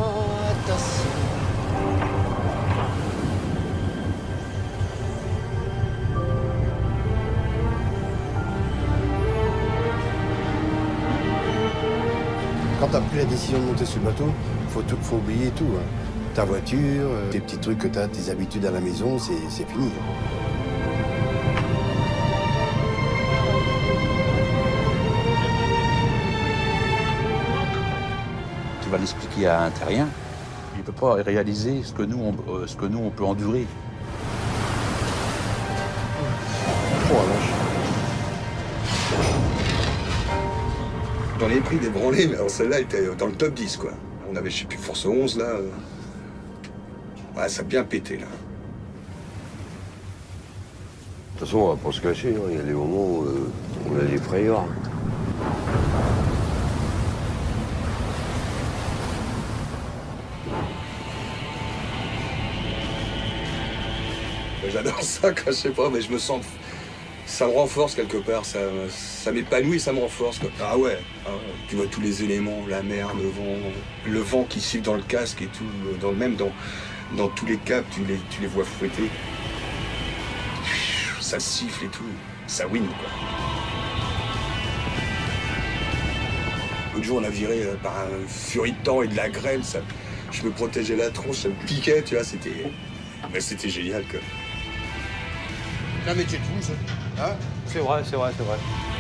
attention. Quand tu as pris la décision de monter sur le bateau, faut oublier tout. Hein. Ta voiture, tes petits trucs que tu as, tes habitudes à la maison, c'est fini. Tu vas l'expliquer à un terrien, il ne peut pas réaliser ce que nous, on peut endurer. Oh, la vache. J'en ai pris des branlées, mais alors celle-là était dans le top 10, quoi. On avait, je sais plus, Force 11, là. Ouais, ça a bien pété, là. De toute façon, on va pas se cacher, hein. Il y a des moments où on a des frayeurs. J'adore ça, quoi, je sais pas, mais je me sens... Ça me renforce quelque part, ça m'épanouit, ça me renforce, quoi. Ah ouais, tu vois tous les éléments, la mer, le vent qui siffle dans le casque et tout, même dans tous les câbles, tu les vois fouetter. Ça siffle et tout, ça win, quoi. L'autre jour, on a viré par un furie de temps et de la grêle, je me protégeais la tronche, ça me piquait, tu vois, c'était génial, quoi. C'est un métier de fou, ça. Hein? C'est vrai, c'est vrai, c'est vrai.